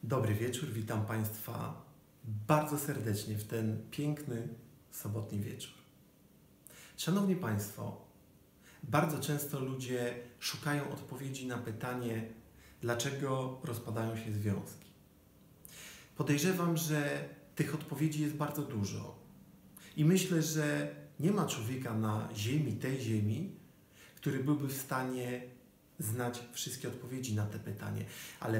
Dobry wieczór, witam Państwa bardzo serdecznie w ten piękny sobotni wieczór. Szanowni Państwo, bardzo często ludzie szukają odpowiedzi na pytanie, dlaczego rozpadają się związki. Podejrzewam, że tych odpowiedzi jest bardzo dużo i myślę, że nie ma człowieka na ziemi, tej ziemi, który byłby w stanie znać wszystkie odpowiedzi na te pytanie, ale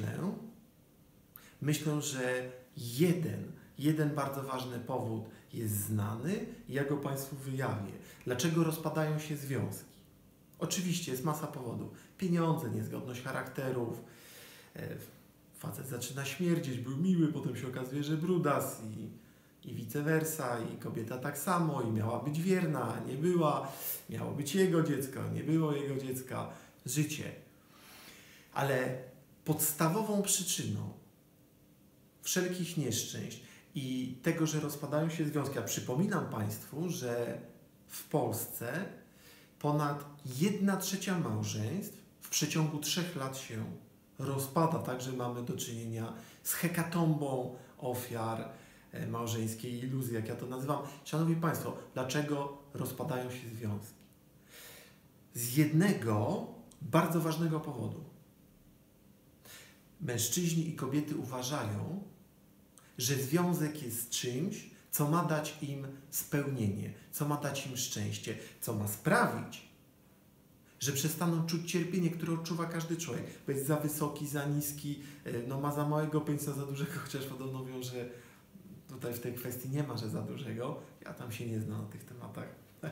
myślę, że jeden bardzo ważny powód jest znany i ja go Państwu wyjawię. Dlaczego rozpadają się związki? Oczywiście jest masa powodów. Pieniądze, niezgodność charakterów, facet zaczyna śmierdzieć, był miły, potem się okazuje, że brudas i vice versa, i kobieta tak samo, i miała być wierna, a nie była, miało być jego dziecko, nie było jego dziecka, życie. Ale podstawową przyczyną wszelkich nieszczęść i tego, że rozpadają się związki, a przypominam Państwu, że w Polsce ponad 1/3 małżeństw w przeciągu 3 lat się rozpada, także mamy do czynienia z hekatombą ofiar małżeńskiej iluzji, jak ja to nazywam. Szanowni Państwo, dlaczego rozpadają się związki? Z jednego bardzo ważnego powodu. Mężczyźni i kobiety uważają, że związek jest czymś, co ma dać im spełnienie, co ma dać im szczęście, co ma sprawić, że przestaną czuć cierpienie, które odczuwa każdy człowiek. Bo jest za wysoki, za niski, ma za małego pensa, za dużego, chociaż podobno mówią, że tutaj w tej kwestii nie ma, że za dużego. Ja tam się nie znam na tych tematach.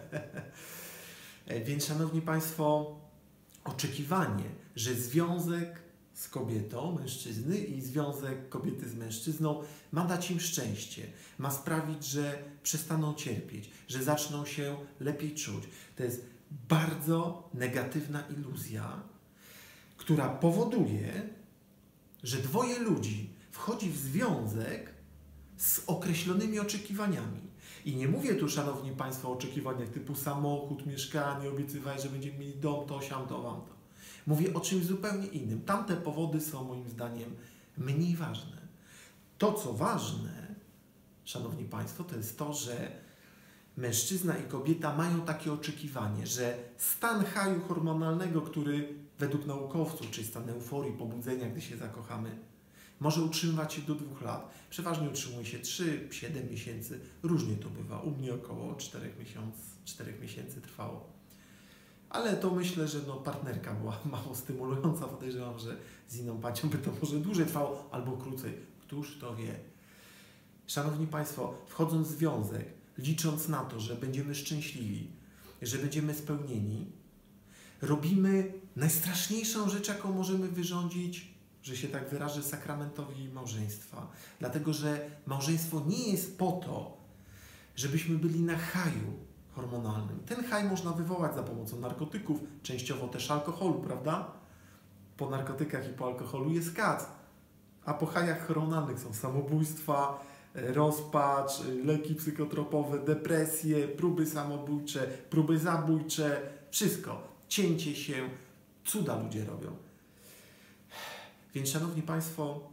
Więc, Szanowni Państwo, oczekiwanie, że związek z kobietą, mężczyzny i związek kobiety z mężczyzną ma dać im szczęście, ma sprawić, że przestaną cierpieć, że zaczną się lepiej czuć. To jest bardzo negatywna iluzja, która powoduje, że dwoje ludzi wchodzi w związek z określonymi oczekiwaniami. I nie mówię tu, Szanowni Państwo, o oczekiwaniach typu samochód, mieszkanie, obiecywaj, że będziemy mieli dom, to, siam, to, wam to. Mówię o czymś zupełnie innym. Tamte powody są moim zdaniem mniej ważne. To, co ważne, Szanowni Państwo, to jest to, że mężczyzna i kobieta mają takie oczekiwanie, że stan haju hormonalnego, który według naukowców, czyli stan euforii, pobudzenia, gdy się zakochamy, może utrzymywać się do 2 lat. Przeważnie utrzymuje się 3-7 miesięcy. Różnie to bywa. U mnie około 4 miesięcy trwało. Ale to myślę, że partnerka była mało stymulująca. Podejrzewam, że z inną panią by to może dłużej trwało albo krócej. Któż to wie? Szanowni Państwo, wchodząc w związek, licząc na to, że będziemy szczęśliwi, że będziemy spełnieni, robimy najstraszniejszą rzecz, jaką możemy wyrządzić, że się tak wyrażę, sakramentowi małżeństwa. Dlatego, że małżeństwo nie jest po to, żebyśmy byli na haju hormonalnym. Ten haj można wywołać za pomocą narkotyków, częściowo też alkoholu, prawda? Po narkotykach i po alkoholu jest kac, a po hajach hormonalnych są samobójstwa, rozpacz, leki psychotropowe, depresje, próby samobójcze, próby zabójcze, wszystko. Cięcie się, cuda ludzie robią. Więc, Szanowni Państwo,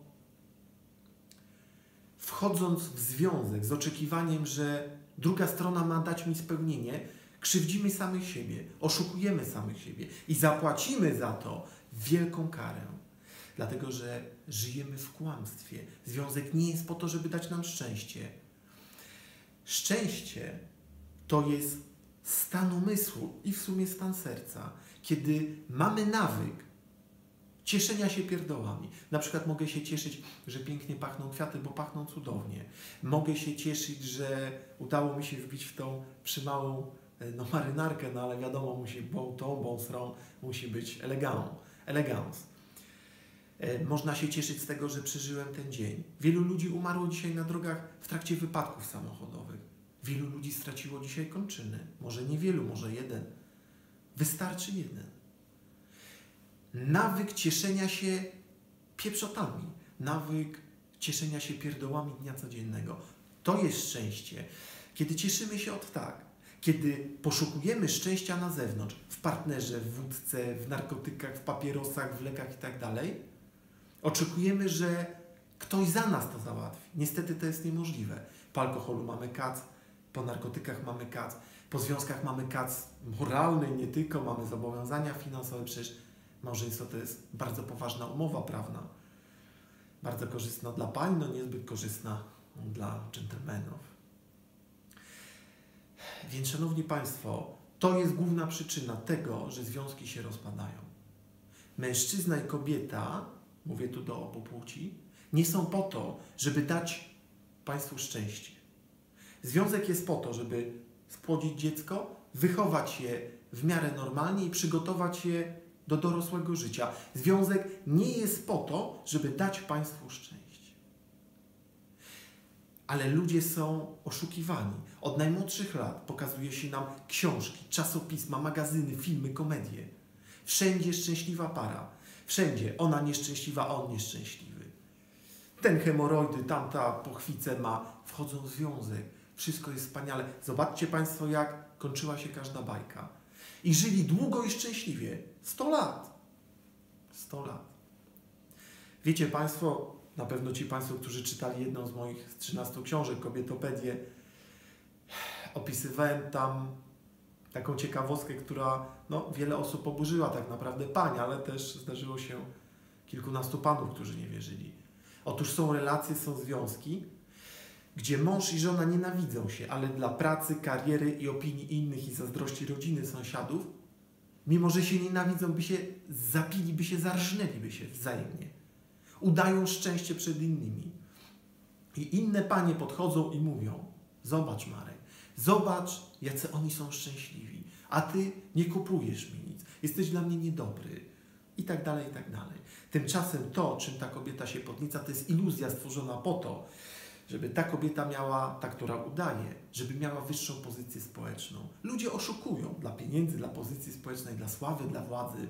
wchodząc w związek z oczekiwaniem, że druga strona ma dać mi spełnienie, krzywdzimy samych siebie, oszukujemy samych siebie i zapłacimy za to wielką karę. Dlatego, że żyjemy w kłamstwie. Związek nie jest po to, żeby dać nam szczęście. Szczęście to jest stan umysłu i w sumie stan serca, kiedy mamy nawyk cieszenia się pierdołami. Na przykład mogę się cieszyć, że pięknie pachną kwiaty, bo pachną cudownie. Mogę się cieszyć, że udało mi się wbić w tą przymałą marynarkę, ale wiadomo, musi musi być elegans. Można się cieszyć z tego, że przeżyłem ten dzień. Wielu ludzi umarło dzisiaj na drogach w trakcie wypadków samochodowych. Wielu ludzi straciło dzisiaj kończyny. Może niewielu, może jeden. Wystarczy jeden. Nawyk cieszenia się pieprzotami, nawyk cieszenia się pierdołami dnia codziennego. To jest szczęście. Kiedy cieszymy się kiedy poszukujemy szczęścia na zewnątrz, w partnerze, w wódce, w narkotykach, w papierosach, w lekach itd., oczekujemy, że Ktoś za nas to załatwi. Niestety to jest niemożliwe. Po alkoholu mamy kac, po narkotykach mamy kac, po związkach mamy kac moralny, nie tylko, mamy zobowiązania finansowe. Przecież małżeństwo to jest bardzo poważna umowa prawna. Bardzo korzystna dla pań, no niezbyt korzystna dla dżentelmenów. Więc, szanowni Państwo, to jest główna przyczyna tego, że związki się rozpadają. Mężczyzna i kobieta, mówię tu do obu płci, nie są po to, żeby dać Państwu szczęście. Związek jest po to, żeby spłodzić dziecko, wychować je w miarę normalnie i przygotować je do dorosłego życia. Związek nie jest po to, żeby dać Państwu szczęście. Ale ludzie są oszukiwani. Od najmłodszych lat pokazuje się nam książki, czasopisma, magazyny, filmy, komedie. Wszędzie szczęśliwa para. Wszędzie ona nieszczęśliwa, a on nieszczęśliwy. Ten hemoroidy, tamta pochwicę ma, wchodzą w związek. Wszystko jest wspaniale. Zobaczcie Państwo, jak kończyła się każda bajka. I żyli długo i szczęśliwie. 100 lat. 100 lat. Wiecie Państwo, na pewno ci Państwo, którzy czytali jedną z moich 13 książek, Kobietopedię, opisywałem tam taką ciekawostkę, która wiele osób oburzyła, tak naprawdę pań, ale też zdarzyło się kilkunastu panów, którzy nie wierzyli. Otóż są relacje, są związki, gdzie mąż i żona nienawidzą się, ale dla pracy, kariery i opinii innych i zazdrości rodziny, sąsiadów, mimo że się nienawidzą, by się zapili, by się zarżnęliby się wzajemnie. Udają szczęście przed innymi. I inne panie podchodzą i mówią: zobacz Marek, zobacz, jacy oni są szczęśliwi, a ty nie kupujesz mi nic, jesteś dla mnie niedobry i tak dalej, i tak dalej. Tymczasem to, czym ta kobieta się podnieca, to jest iluzja stworzona po to, żeby ta kobieta miała, ta, która udaje, żeby miała wyższą pozycję społeczną. Ludzie oszukują dla pieniędzy, dla pozycji społecznej, dla sławy, dla władzy.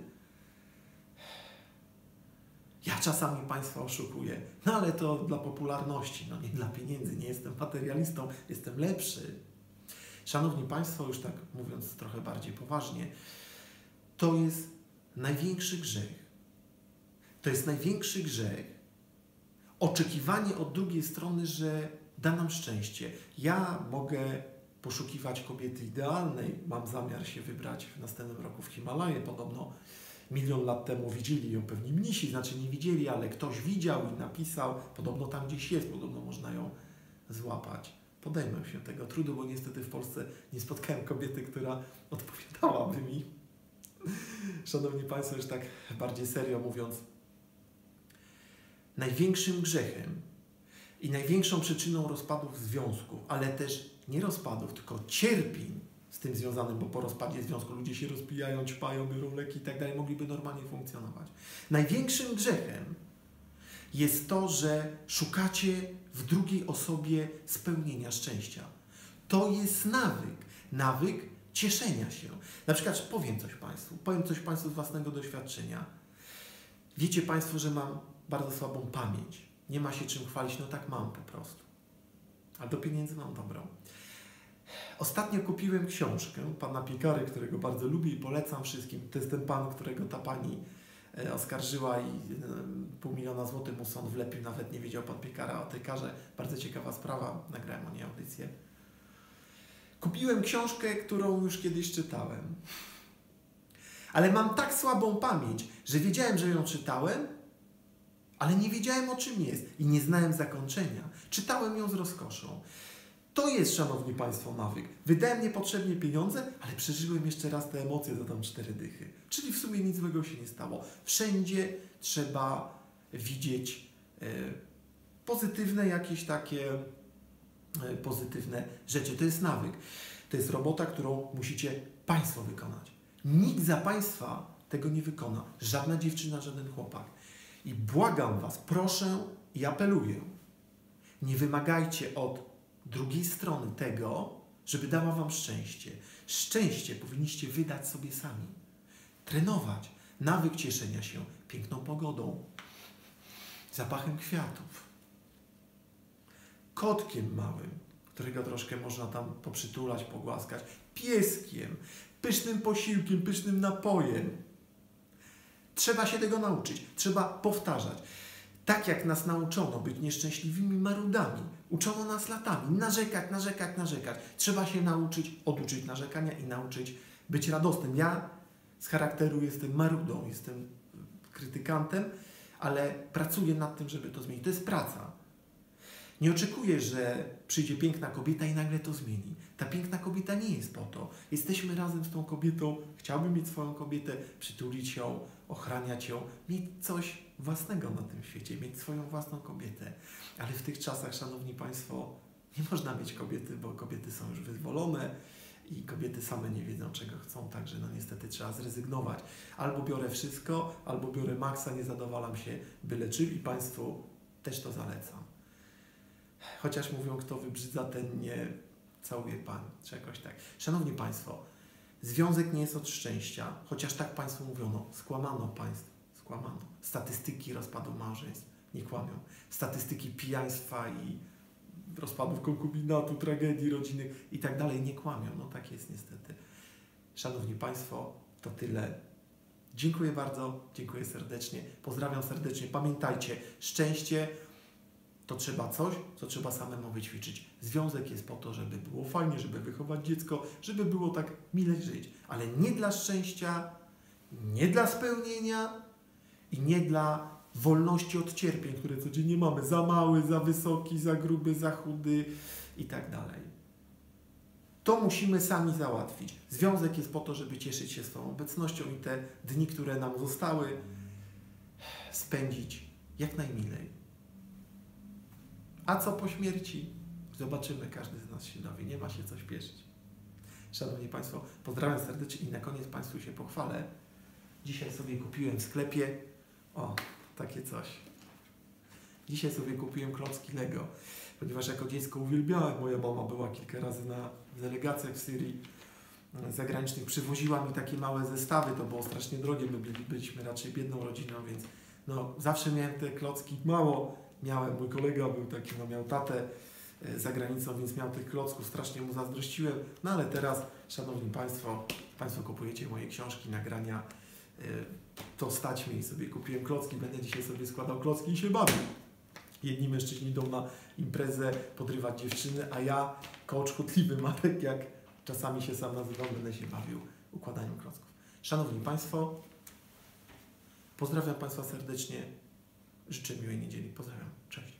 Ja czasami Państwa oszukuję, ale to dla popularności, nie dla pieniędzy. Nie jestem materialistą, jestem lepszy. Szanowni Państwo, już tak mówiąc trochę bardziej poważnie, to jest największy grzech. To jest największy grzech. Oczekiwanie od drugiej strony, że da nam szczęście. Ja mogę poszukiwać kobiety idealnej. Mam zamiar się wybrać w następnym roku w Himalaje. Podobno 1 000 000 lat temu widzieli ją pewni mnisi, znaczy nie widzieli, ale ktoś widział i napisał. Podobno tam gdzieś jest, podobno można ją złapać. Podejmę się tego trudu, bo niestety w Polsce nie spotkałem kobiety, która odpowiadałaby mi. Szanowni Państwo, już tak bardziej serio mówiąc, największym grzechem i największą przyczyną rozpadów związków, ale też nie rozpadów, tylko cierpień z tym związanym, bo po rozpadzie związku ludzie się rozpijają, ćpają, biorą leki i tak dalej, mogliby normalnie funkcjonować. Największym grzechem jest to, że szukacie w drugiej osobie spełnienia szczęścia. To jest nawyk cieszenia się. Na przykład powiem coś Państwu z własnego doświadczenia. Wiecie Państwo, że mam bardzo słabą pamięć. Nie ma się czym chwalić, tak mam po prostu. A do pieniędzy mam dobrą. Ostatnio kupiłem książkę pana Piekary, którego bardzo lubię i polecam wszystkim. To jest ten pan, którego ta pani oskarżyła i 500 000 złotych mu sąd wlepił. Nawet nie wiedział pan Piekara o tej karze. Bardzo ciekawa sprawa. Nagrałem o niej audycję. Kupiłem książkę, którą już kiedyś czytałem. Ale mam tak słabą pamięć, że wiedziałem, że ją czytałem, ale nie wiedziałem, o czym jest i nie znałem zakończenia. Czytałem ją z rozkoszą. To jest, szanowni Państwo, nawyk. Wydałem niepotrzebnie pieniądze, ale przeżyłem jeszcze raz te emocje za tam 4 dychy. Czyli w sumie nic złego się nie stało. Wszędzie trzeba widzieć pozytywne jakieś takie pozytywne rzeczy. To jest nawyk. To jest robota, którą musicie Państwo wykonać. Nikt za Państwa tego nie wykona. Żadna dziewczyna, żaden chłopak. I błagam Was, proszę i apeluję, nie wymagajcie od drugiej strony tego, żeby dała Wam szczęście. Szczęście powinniście wydać sobie sami. Trenować. Nawyk cieszenia się piękną pogodą, zapachem kwiatów, kotkiem małym, którego troszkę można tam poprzytulać, pogłaskać, pieskiem, pysznym posiłkiem, pysznym napojem. Trzeba się tego nauczyć. Trzeba powtarzać. Tak jak nas nauczono być nieszczęśliwymi marudami, uczono nas latami, narzekać, narzekać, narzekać. Trzeba się nauczyć, oduczyć narzekania i nauczyć być radosnym. Ja z charakteru jestem marudą, jestem krytykantem, ale pracuję nad tym, żeby to zmienić. To jest praca. Nie oczekuję, że przyjdzie piękna kobieta i nagle to zmieni. Ta piękna kobieta nie jest po to. Jesteśmy razem z tą kobietą, chciałbym mieć swoją kobietę, przytulić ją, ochraniać ją, mieć coś własnego na tym świecie, mieć swoją własną kobietę. Ale w tych czasach, Szanowni Państwo, nie można mieć kobiety, bo kobiety są już wyzwolone i kobiety same nie wiedzą, czego chcą, także no niestety trzeba zrezygnować. Albo biorę wszystko, albo biorę maksa, nie zadowalam się byle czym i Państwu też to zalecam. Chociaż mówią, kto wybrzydza, ten nie całuje Pani, czy jakoś tak. Szanowni Państwo, związek nie jest od szczęścia, chociaż tak Państwu mówiono, skłamano Państwu, skłamano. Statystyki rozpadu małżeństw nie kłamią. Statystyki pijaństwa i rozpadów konkubinatu, tragedii rodzinnych i tak dalej nie kłamią. No tak jest niestety. Szanowni Państwo, to tyle. Dziękuję bardzo, dziękuję serdecznie, pozdrawiam serdecznie. Pamiętajcie, szczęście to trzeba coś, co trzeba samemu wyćwiczyć. Związek jest po to, żeby było fajnie, żeby wychować dziecko, żeby było tak mile żyć, ale nie dla szczęścia, nie dla spełnienia i nie dla wolności od cierpień, które codziennie mamy. Za mały, za wysoki, za gruby, za chudy i tak dalej. To musimy sami załatwić. Związek jest po to, żeby cieszyć się swoją obecnością i te dni, które nam zostały, spędzić jak najmilej. A co po śmierci? Zobaczymy, każdy z nas się dowie, nie ma się co śpieszyć. Szanowni Państwo, pozdrawiam serdecznie i na koniec Państwu się pochwalę. Dzisiaj sobie kupiłem w sklepie, o, takie coś. Dzisiaj sobie kupiłem klocki Lego, ponieważ jako dziecko uwielbiałem, moja mama była kilka razy na delegacjach w Syrii zagranicznych, przywoziła mi takie małe zestawy, to było strasznie drogie, my byliśmy raczej biedną rodziną, więc no, zawsze miałem te klocki, mało miałem, mój kolega był taki, no miał tatę za granicą, więc miał tych klocków, strasznie mu zazdrościłem, no ale teraz, Szanowni Państwo, Państwo kupujecie moje książki, nagrania, to stać mnie i sobie kupiłem klocki, będę dzisiaj sobie składał klocki i się bawił. Jedni mężczyźni idą na imprezę podrywać dziewczyny, a ja, coach chotliwy Marek, jak czasami się sam nazywam, będę się bawił układaniem klocków. Szanowni Państwo, pozdrawiam Państwa serdecznie, życzę miłej niedzieli. Pozdrawiam. Cześć.